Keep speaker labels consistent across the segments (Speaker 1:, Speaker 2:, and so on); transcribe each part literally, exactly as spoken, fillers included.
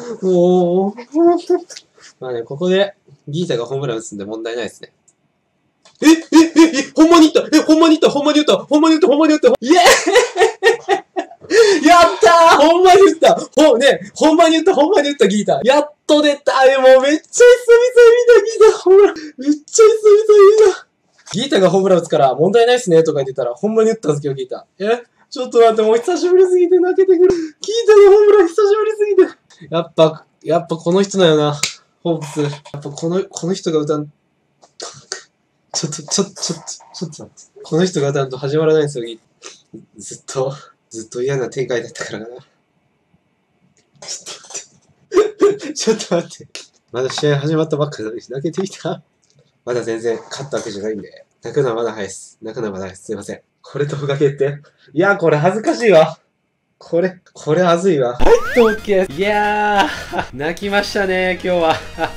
Speaker 1: もう、まあね、ここで、ギータがホームラン打つんで問題ないですね。え、え、え、え、ほんまに打ったえ、ほんまに打ったほんまに打ったほんまに打ったほんまに打ったイエーイやったーほんまに打ったほ、ね、ほんまに打ったほんまに打ったギータやっと出たえ、もうめっちゃ久々に見たギータほら、めっちゃ久々に見たギータがホームラン打つから問題ないっすねとか言ってたら、ほんまに打ったんですけど、ギータ。えちょっと待って、もう久しぶりすぎて泣けてくる。ギータのホームラン久しぶりすぎて。やっぱ、やっぱこの人だよな。ホークス。やっぱこの、この人が歌う、ちょっと、ちょっと、ちょっと、ちょっと待って。この人が歌うと始まらないんですよ、ギずっと、ずっと嫌な展開だったからかな。ちょっと待って。ちょっと待って。まだ試合始まったばっかりなのに泣けてきた。まだ全然勝ったわけじゃないんで。泣くのはまだ早いです。泣くのはまだ早いです。すいません。これ動画決定。いや、これ恥ずかしいわ。これ、これはずいわ。はい、オッケー。いやー、泣きましたね、今日は。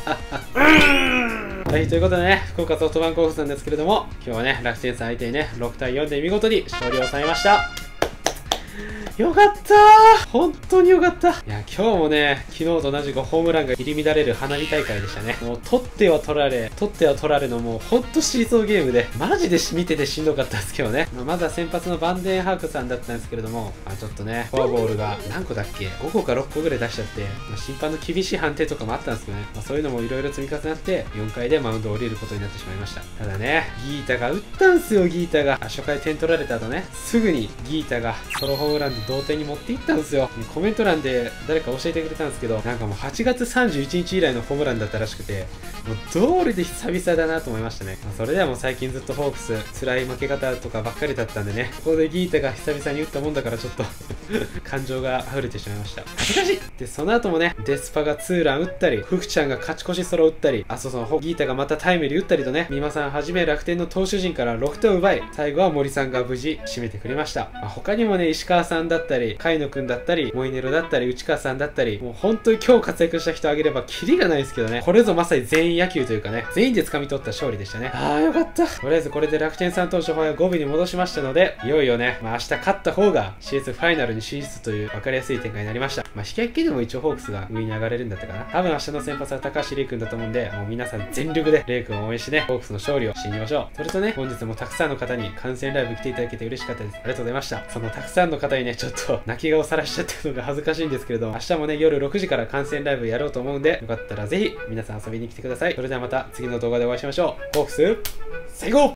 Speaker 1: はい、ということでね、福岡ソフトバンクホークスなんですけれども、今日はね、楽天さん相手にね、ろくたいよんで見事に勝利を収めました。よかったー本当によかったいや、今日もね、昨日と同じくホームランが入り乱れる花火大会でしたね。もう、取っては取られ、取っては取られのもう、ほんとシーソーゲームで、マジで見ててしんどかったですけどね。まあ、まずは先発のバンデンハークさんだったんですけれども、まあ、ちょっとね、フォアボールが何個だっけ ?ご 個かろっこぐらい出しちゃって、まあ、審判の厳しい判定とかもあったんですけどね。まあ、そういうのもいろいろ積み重なって、よんかいでマウンドを降りることになってしまいました。ただね、ギータが打ったんすよ、ギータが。初回点取られた後ね、すぐにギータがソロホームランで同点に持っていったんですよ。コメント欄で誰か教えてくれたんですけど、なんかもうはちがつさんじゅういちにち以来のホームランだったらしくて、もう道理で久々だなと思いましたね。まあ、それではもう最近ずっとホークス辛い負け方とかばっかりだったんでね、ここでギータが久々に打ったもんだからちょっと感情が溢れてしまいました。恥ずかしいで、その後もね、デスパがツーラン打ったり、フクちゃんが勝ち越しソロ打ったり、あ、そうそう、ギータがまたタイムリー打ったりとね、美馬さんはじめ楽天の投手陣からろくてんを奪い、最後は森さんが無事締めてくれました。まあ、他にもね、石川さんだったり、海野くんだったり、モイネロだったり、内川さんだったり、もう本当に今日活躍した人あげればキリがないですけどね、これぞまさに全員野球というかね、全員で掴み取った勝利でしたね。あーよかった。とりあえずこれで楽天さん投手法やごびに戻しましたので、いよいよね、まあ明日勝った方が シーエス ファイナルに進出という分かりやすい展開になりました。まあ引き分けでも一応ホークスが上に上がれるんだったかな。多分明日の先発は高橋レイ君だと思うんで、もう皆さん全力でレイ君を応援してね、ホークスの勝利を信じましょう。それとね、本日もたくさんの方に観戦ライブ来ていただけて嬉しかったです。ありがとうございました。そのたくさんの方にね、ちょっと泣き顔さらしちゃったのが恥ずかしいんですけれども、明日もね、夜ろくじから観戦ライブやろうと思うんで、よかったらぜひ皆さん遊びに来てください。それではまた次の動画でお会いしましょう。ホークス、最高。